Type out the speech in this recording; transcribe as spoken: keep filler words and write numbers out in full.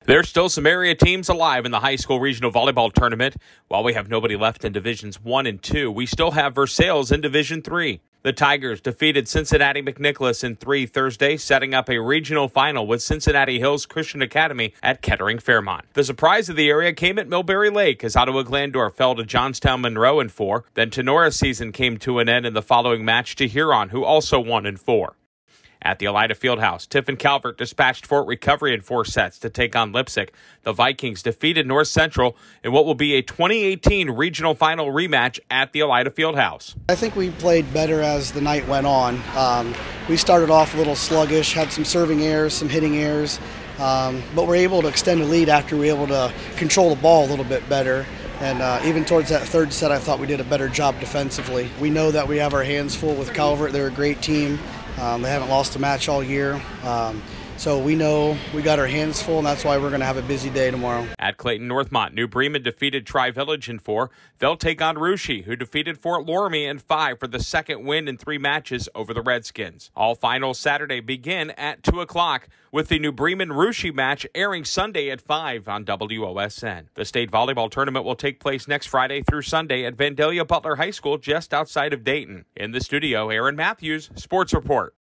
There's still some area teams alive in the high school regional volleyball tournament. While we have nobody left in Divisions one and two, we still have Versailles in Division three. The Tigers defeated Cincinnati McNicholas in three Thursday, setting up a regional final with Cincinnati Hills Christian Academy at Kettering Fairmont. The surprise of the area came at Millbury Lake as Ottawa Glandorf fell to Johnstown Monroe in four. Then Tenora's season came to an end in the following match to Huron, who also won in four. At the Elida Fieldhouse, Tiffin Calvert dispatched Fort Recovery in four sets to take on Lipsick. The Vikings defeated North Central in what will be a twenty eighteen regional final rematch at the Elida Fieldhouse. I think we played better as the night went on. Um, we started off a little sluggish, had some serving errors, some hitting errors, um, but we're able to extend the lead after we were able to control the ball a little bit better. And uh, even towards that third set, I thought we did a better job defensively. We know that we have our hands full with Calvert. They're a great team. Um, they haven't lost a match all year. Um, so we know we got our hands full, and that's why we're going to have a busy day tomorrow. At Clayton Northmont, New Bremen defeated Tri-Village in four. They'll take on Russia, who defeated Fort Loramie in five for the second win in three matches over the Redskins. All finals Saturday begin at two o'clock, with the New Bremen-Russia match airing Sunday at five on W O S N. The state volleyball tournament will take place next Friday through Sunday at Vandalia Butler High School just outside of Dayton. In the studio, Aaron Matthews, Sports Report.